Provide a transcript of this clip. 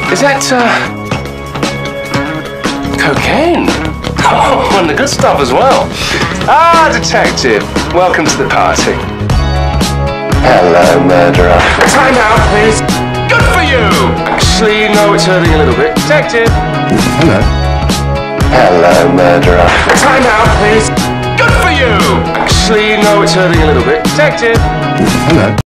Is that, cocaine? Oh, and the good stuff as well. Ah, detective. Welcome to the party. Hello, murderer. Time out, please. Good for you! Actually, no, it's hurting a little bit. Detective. Hello. Hello, murderer. Time out, please. Good for you! Actually, no, it's hurting a little bit. Detective. Hello.